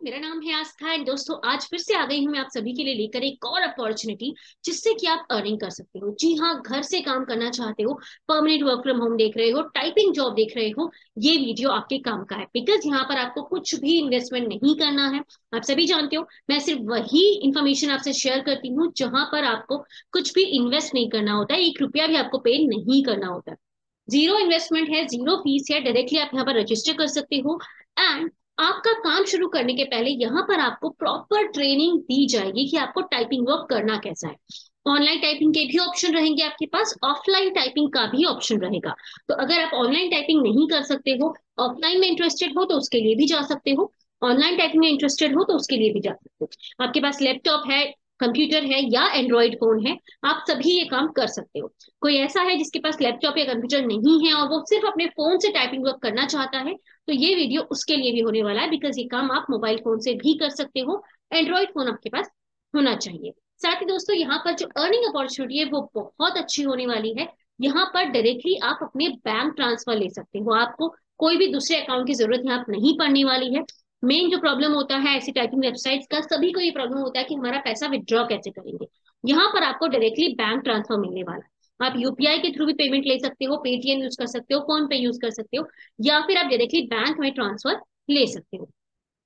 मेरा नाम है आस्था एंड दोस्तों आज फिर से आ गई हूँ मैं आप सभी के लिए लेकर एक और अपॉर्चुनिटी जिससे कि आप अर्निंग कर सकते हो। जी हाँ, घर से काम करना चाहते हो, परमानेंट वर्क फ्रॉम होम देख रहे हो, टाइपिंग जॉब देख रहे हो, ये वीडियो आपके काम का है। बिकॉज यहाँ पर आपको कुछ भी इन्वेस्टमेंट नहीं करना है। आप सभी जानते हो मैं सिर्फ वही इंफॉर्मेशन आपसे शेयर करती हूँ जहां पर आपको कुछ भी इन्वेस्ट नहीं करना होता है, 1 रुपया भी आपको पे नहीं करना होता है। जीरो इन्वेस्टमेंट है, जीरो फीस है, डायरेक्टली आप यहाँ पर रजिस्टर कर सकते हो। एंड आपका काम शुरू करने के पहले यहाँ पर आपको प्रॉपर ट्रेनिंग दी जाएगी कि आपको टाइपिंग वर्क करना कैसा है। ऑनलाइन टाइपिंग के भी ऑप्शन रहेंगे आपके पास, ऑफलाइन टाइपिंग का भी ऑप्शन रहेगा। तो अगर आप ऑनलाइन टाइपिंग नहीं कर सकते हो, ऑफलाइन में इंटरेस्टेड हो तो उसके लिए भी जा सकते हो, ऑनलाइन टाइपिंग में इंटरेस्टेड हो तो उसके लिए भी जा सकते हो। आपके पास लैपटॉप है, कंप्यूटर है या एंड्रॉइड फोन है, आप सभी ये काम कर सकते हो। कोई ऐसा है जिसके पास लैपटॉप या कंप्यूटर नहीं है और वो सिर्फ अपने फोन से टाइपिंग वर्क करना चाहता है, तो ये वीडियो उसके लिए भी होने वाला है। बिकॉज ये काम आप मोबाइल फोन से भी कर सकते हो, एंड्रॉइड फोन आपके पास होना चाहिए। साथ ही दोस्तों यहाँ पर जो अर्निंग अपॉर्चुनिटी है वो बहुत अच्छी होने वाली है। यहाँ पर डायरेक्टली आप अपने बैंक ट्रांसफर ले सकते हो, आपको कोई भी दूसरे अकाउंट की जरूरत यहाँ पर नहीं पड़ने वाली है। मेन जो प्रॉब्लम होता है ऐसी टाइपिंग वेबसाइट्स का, सभी को ये प्रॉब्लम होता है कि हमारा पैसा विड्रॉ कैसे करेंगे। यहाँ पर आपको डायरेक्टली बैंक ट्रांसफर मिलने वाला है। आप यूपीआई के थ्रू भी पेमेंट ले सकते हो, पेटीएम यूज कर सकते हो, फोन पे यूज कर सकते हो, या फिर आप डायरेक्टली बैंक में ट्रांसफर ले सकते हो।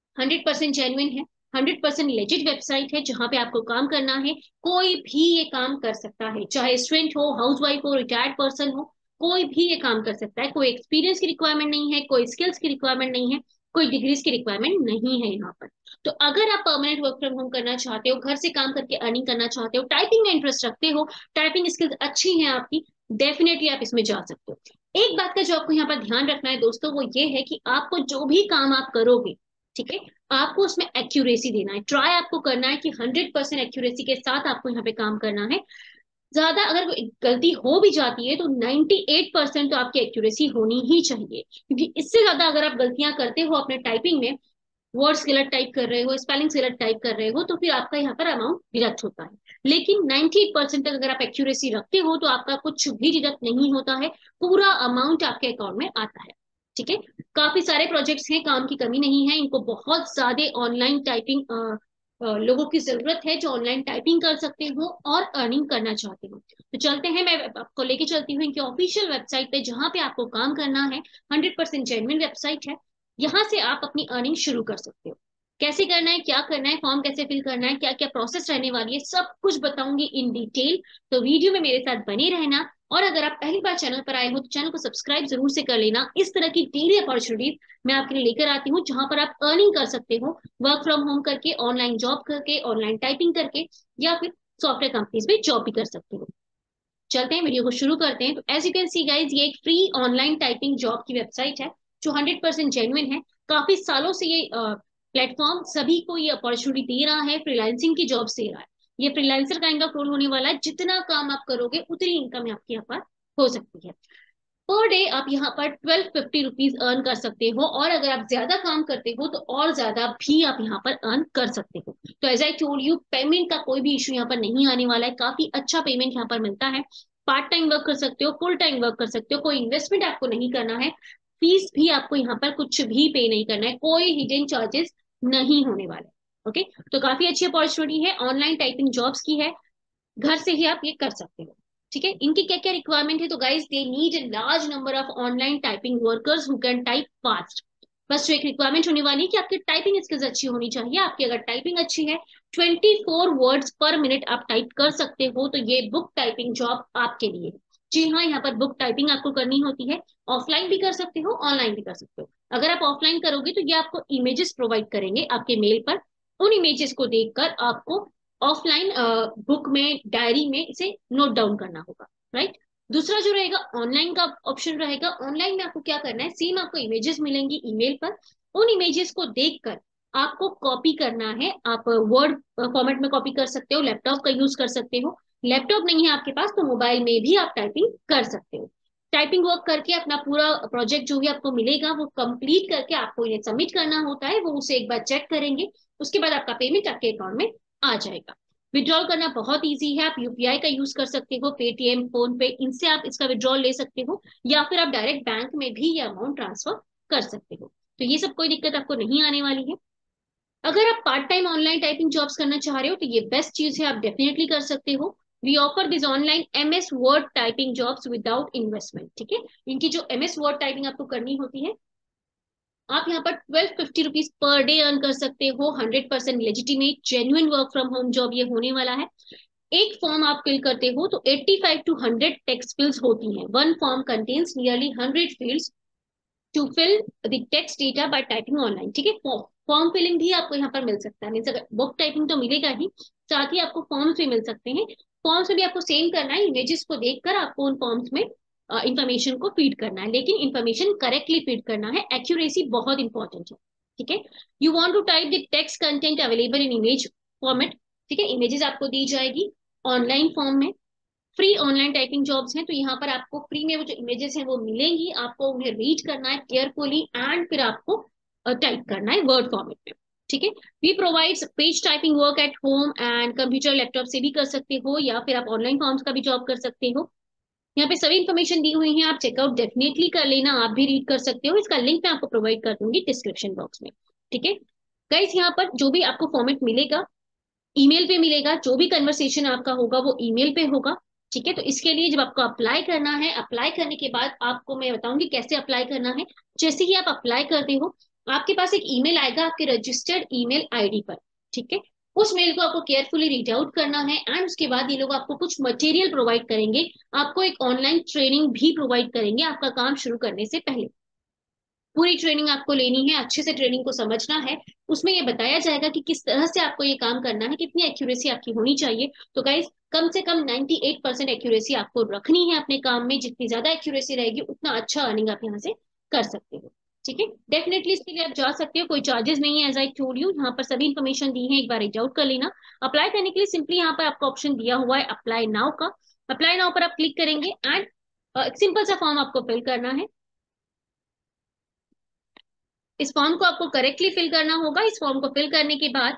100% जेन्युइन है, 100% लेजिट वेबसाइट है जहां पे आपको काम करना है। कोई भी ये काम कर सकता है, चाहे स्टूडेंट हो, हाउस वाइफ हो, रिटायर्ड पर्सन हो, कोई भी ये काम कर सकता है। कोई एक्सपीरियंस की रिक्वायरमेंट नहीं है, कोई स्किल्स की रिक्वायरमेंट नहीं है, कोई डिग्रीज की रिक्वायरमेंट नहीं है यहाँ पर। तो अगर आप परमानेंट वर्क फ्रॉम होम करना चाहते हो, घर से काम करके अर्निंग करना चाहते हो, टाइपिंग में इंटरेस्ट रखते हो, टाइपिंग स्किल्स अच्छी हैं आपकी, डेफिनेटली आप इसमें जा सकते हो। एक बात का जो आपको यहाँ पर ध्यान रखना है दोस्तों, वो ये है कि आपको जो भी काम आप करोगे, ठीक है, आपको उसमें एक्यूरेसी देना है। ट्राई आपको करना है कि 100% एक्यूरेसी के साथ आपको यहाँ पे काम करना है। ज्यादा अगर कोई गलती हो भी जाती है तो 98% तो आपकी एक्यूरेसी होनी ही चाहिए, क्योंकि इससे ज्यादा अगर आप गलतियां करते हो अपने टाइपिंग में, वर्ड्स गलत टाइप कर रहे हो, स्पेलिंग गलत टाइप कर रहे हो, तो फिर आपका यहाँ पर अमाउंट डिडक्ट होता है। लेकिन 98% तक अगर आप एक्यूरेसी रखते हो तो आपका कुछ भी डिडक्ट नहीं होता है, पूरा अमाउंट आपके अकाउंट में आता है। ठीक है, काफी सारे प्रोजेक्ट्स हैं, काम की कमी नहीं है, इनको बहुत ज्यादा ऑनलाइन टाइपिंग लोगों की जरूरत है जो ऑनलाइन टाइपिंग कर सकते हो और अर्निंग करना चाहते हो। तो चलते हैं, मैं आपको लेके चलती हूँ इनकी ऑफिशियल वेबसाइट पे जहां पे आपको काम करना है। 100% जेन्युइन वेबसाइट है, यहाँ से आप अपनी अर्निंग शुरू कर सकते हो। कैसे करना है, क्या करना है, फॉर्म कैसे फिल करना है, क्या क्या प्रोसेस रहने वाली है, सब कुछ बताऊंगी इन डिटेल। तो वीडियो में मेरे साथ बने रहना। और अगर आप पहली बार चैनल पर आए हो तो चैनल को सब्सक्राइब जरूर से कर लेना। इस तरह की डेली अपॉर्चुनिटीज मैं आपके लिए लेकर आती हूँ जहां पर आप अर्निंग कर सकते हो, वर्क फ्रॉम होम करके, ऑनलाइन जॉब करके, ऑनलाइन टाइपिंग करके, या फिर सॉफ्टवेयर कंपनीज में जॉब भी कर सकते हो। चलते हैं, वीडियो को शुरू करते हैं। तो as you can see guys, ये एक फ्री ऑनलाइन टाइपिंग जॉब की वेबसाइट है जो 100% जेन्युइन है। काफी सालों से ये प्लेटफॉर्म सभी को ये अपॉर्चुनिटी दे रहा है, फ्रीलांसिंग की जॉब दे रहा है। ये फ्रीलांसर काइंड ऑफ रोल होने वाला है, जितना काम आप करोगे उतनी इनकम आपके यहाँ पर हो सकती है। पर डे आप यहाँ पर 1250 रुपीज अर्न कर सकते हो, और अगर आप ज्यादा काम करते हो तो और ज्यादा भी आप यहाँ पर अर्न कर सकते हो। तो as I told you, payment का कोई भी इशू यहाँ पर नहीं आने वाला है, काफी अच्छा पेमेंट यहाँ पर मिलता है। पार्ट टाइम वर्क कर सकते हो, फुल टाइम वर्क कर सकते हो, कोई इन्वेस्टमेंट आपको नहीं करना है, फीस भी आपको यहाँ पर कुछ भी पे नहीं करना है, कोई हिडन चार्जेस नहीं होने वाले। ओके, तो काफी अच्छी अपॉर्चुनिटी है, ऑनलाइन टाइपिंग जॉब्स की है, घर से ही आप ये कर सकते हो। ठीक है, इनकी क्या क्या रिक्वायरमेंट है, तो guys they need a large number of online typing workers who can type fast. बस जो एक रिक्वायरमेंट होने वाली है कि आपकी टाइपिंग स्किल्स अच्छी होनी चाहिए। आपकी अगर टाइपिंग अच्छी है, 24 वर्ड्स पर मिनट आप टाइप कर सकते हो, तो ये बुक टाइपिंग जॉब आपके लिए है। जी हाँ, यहाँ पर बुक टाइपिंग आपको करनी होती है, ऑफलाइन भी कर सकते हो, ऑनलाइन भी कर सकते हो। अगर आप ऑफलाइन करोगे तो ये आपको इमेजेस प्रोवाइड करेंगे आपके मेल पर, उन इमेजेस को देखकर आपको ऑफलाइन बुक में, डायरी में इसे नोट डाउन करना होगा। राइट, दूसरा जो रहेगा ऑनलाइन का ऑप्शन रहेगा। ऑनलाइन में आपको क्या करना है, सेम आपको इमेजेस मिलेंगी ईमेल पर, उन इमेजेस को देखकर आपको कॉपी करना है। आप वर्ड फॉर्मेट में कॉपी कर सकते हो, लैपटॉप का यूज कर सकते हो, लैपटॉप नहीं है आपके पास तो मोबाइल में भी आप टाइपिंग कर सकते हो। टाइपिंग वर्क करके अपना पूरा प्रोजेक्ट जो भी आपको मिलेगा वो कंप्लीट करके आपको इन्हें सबमिट करना होता है, वो उसे एक बार चेक करेंगे, उसके बाद आपका पेमेंट आपके अकाउंट में आ जाएगा। विड्रॉल करना बहुत इजी है, आप यूपीआई का यूज कर सकते हो, पेटीएम, फोन पे, इनसे आप इसका विड्रॉल ले सकते हो, या फिर आप डायरेक्ट बैंक में भी ये अमाउंट ट्रांसफर कर सकते हो। तो ये सब कोई दिक्कत आपको नहीं आने वाली है। अगर आप part time online typing jobs करना चाह रहे हो तो ये बेस्ट चीज है, आप डेफिनेटली कर सकते हो। We offer this online MS word typing jobs without investment. ठीक है, इनकी जो MS वर्ड टाइपिंग आपको करनी होती है, आप यहाँ पर 1250 रुपीज पर डे अर्न कर सकते हो। 100% legitimate genuine work from home job ये होने वाला है। एक फॉर्म आप फिल करते हो तो 85 to 100 टेक्स्ट फिल्स होती हैं। One form contains nearly 100 fields to fill the text data by typing online. ठीक है, फॉर्म फिलिंग भी आपको यहाँ पर मिल सकता है, मीन्स अगर बुक टाइपिंग तो मिलेगा ही, साथ ही आपको फॉर्म्स भी मिल सकते हैं। फॉर्म्स में भी आपको सेम करना है, इमेजेस को देखकर आपको उन फॉर्म्स में इंफॉर्मेशन को फीड करना है, लेकिन इंफॉर्मेशन करेक्टली फीड करना है। एक्यूरेसी बहुत इंपॉर्टेंट है। ठीक है, you want to type the text content available in image format. ठीक है, इमेजेस आपको दी जाएगी ऑनलाइन फॉर्म में। फ्री ऑनलाइन टाइपिंग जॉब्स हैं, तो यहाँ पर आपको फ्री में वो जो इमेजेस हैं वो मिलेंगी, आपको उन्हें रीड करना है केयरफुली एंड फिर आपको टाइप करना है वर्ड फॉर्मेट में। ठीक है, we provides page typing work at home and computer laptop से भी कर सकते हो, या फिर आप ऑनलाइन फॉर्म्स का भी जॉब कर सकते हो। यहाँ पे सभी इन्फॉर्मेशन दी हुई है, आप चेकआउट डेफिनेटली कर लेना, आप भी रीड कर सकते हो। इसका लिंक मैं आपको प्रोवाइड कर दूंगी डिस्क्रिप्शन बॉक्स में। ठीक है गाइस, यहाँ पर जो भी आपको फॉर्मेट मिलेगा ईमेल पे मिलेगा, जो भी कन्वर्सेशन आपका होगा वो ईमेल पे होगा। ठीक है, तो इसके लिए जब आपको अप्लाई करना है, अप्लाई करने के बाद आपको मैं बताऊंगी कैसे अप्लाई करना है। जैसे ही आप अप्लाई करते हो, आपके पास एक ईमेल आएगा आपके रजिस्टर्ड ईमेल आईडी पर। ठीक है, उस मेल को आपको केयरफुली रीड आउट करना है एंड उसके बाद ये लोग आपको कुछ मटेरियल प्रोवाइड करेंगे। आपको एक ऑनलाइन ट्रेनिंग भी प्रोवाइड करेंगे आपका काम शुरू करने से पहले। पूरी ट्रेनिंग आपको लेनी है, अच्छे से ट्रेनिंग को समझना है। उसमें ये बताया जाएगा कि किस तरह से आपको ये काम करना है, कितनी एक्यूरेसी आपकी होनी चाहिए। तो गाइज, कम से कम 98% एक्यूरेसी आपको रखनी है अपने काम में। जितनी ज्यादा एक्यूरेसी रहेगी उतना अच्छा अर्निंग आप यहाँ से कर सकते हो। ठीक है, डेफिनेटली इसके लिए आप जा सकते हो, कोई चार्जेस नहीं है। एज आई टोल्ड यू, यहाँ पर सभी इन्फॉर्मेशन दी है, एक बार रीच आउट कर लेना। अप्लाई करने के लिए सिंपली यहाँ पर आपको ऑप्शन दिया हुआ है अप्लाई नाउ का। अप्लाई नाउ पर आप क्लिक करेंगे एंड एक सिंपल सा फॉर्म आपको फिल करना है। इस फॉर्म को आपको करेक्टली फिल करना होगा। इस फॉर्म को फिल करने के बाद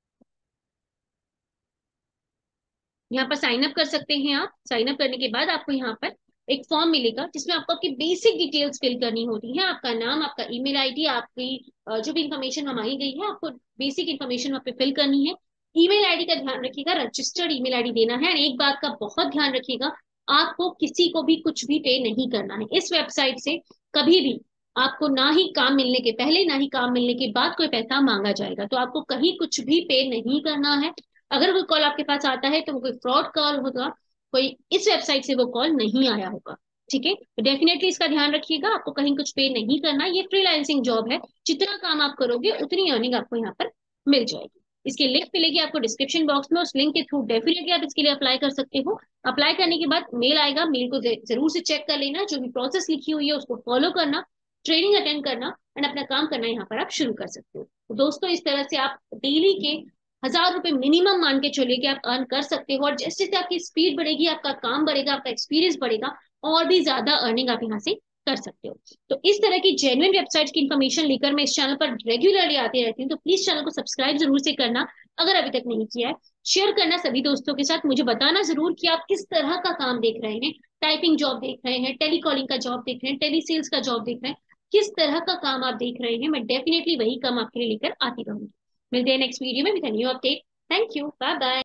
यहाँ पर साइन अप कर सकते हैं। आप साइन अप करने के बाद आपको यहाँ पर एक फॉर्म मिलेगा जिसमें आपको आपकी बेसिक डिटेल्स फिल करनी होती है। आपका नाम, आपका ईमेल आईडी, आपकी जो भी इंफॉर्मेशन हमारी गई है, आपको बेसिक इंफॉर्मेशन वहाँ पे फिल करनी है। ईमेल आईडी का ध्यान रखिएगा, रजिस्टर्ड ईमेल आईडी देना है। और एक बात का बहुत ध्यान रखिएगा, आपको किसी को भी कुछ भी पे नहीं करना है इस वेबसाइट से। कभी भी आपको ना ही काम मिलने के पहले ना ही काम मिलने के बाद कोई पैसा मांगा जाएगा, तो आपको कहीं कुछ भी पे नहीं करना है। अगर कोई कॉल आपके पास आता है तो वो कोई फ्रॉड कॉल होगा, कोई इस वेबसाइट से वो कॉल नहीं आया होगा। ठीक है, तो डेफिनेटली इसका ध्यान रखिएगा, आपको कहीं कुछ पे नहीं करना। ये फ्रीलांसिंग जॉब है, जितना काम आप करोगे उतनी अर्निंग आपको यहाँ पर मिल जाएगी। इसकी लिंक मिलेगी आपको डिस्क्रिप्शन बॉक्स में, उस लिंक के थ्रू डेफिनेटली आप इसके लिए अप्लाई कर सकते हो। अप्लाई करने के बाद मेल आएगा, मेल को जरूर से चेक कर लेना, जो भी प्रोसेस लिखी हुई है उसको फॉलो करना, ट्रेनिंग अटेंड करना एंड अपना काम करना यहाँ पर आप शुरू कर सकते हो। तो दोस्तों, इस तरह से आप डेली के 1000 रुपए मिनिमम मान के चलिए कि आप अर्न कर सकते हो। और जैसे जैसे आपकी स्पीड बढ़ेगी, आपका काम बढ़ेगा, आपका एक्सपीरियंस बढ़ेगा, और भी ज्यादा अर्निंग आप यहाँ से कर सकते हो। तो इस तरह की जेन्युइन वेबसाइट की इन्फॉर्मेशन लेकर मैं इस चैनल पर रेगुलरली आती रहती हूँ, तो प्लीज चैनल को सब्सक्राइब जरूर से करना अगर अभी तक नहीं किया है। शेयर करना सभी दोस्तों के साथ, मुझे बताना जरूर कि आप किस तरह का काम देख रहे हैं। टाइपिंग जॉब देख रहे हैं, टेलीकॉलिंग का जॉब देख रहे हैं, टेली सेल्स का जॉब देख रहे हैं, किस तरह का काम आप देख रहे हैं। मैं डेफिनेटली वही काम आपके लिए लेकर आती रहूंगी। मिलते हैं नेक्स्ट वीडियो में with a new update. Thank you, bye bye.